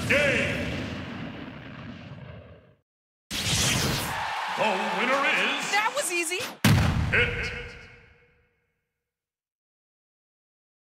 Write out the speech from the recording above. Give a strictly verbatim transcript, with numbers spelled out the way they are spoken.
Game! The winner is... That was easy! Hit!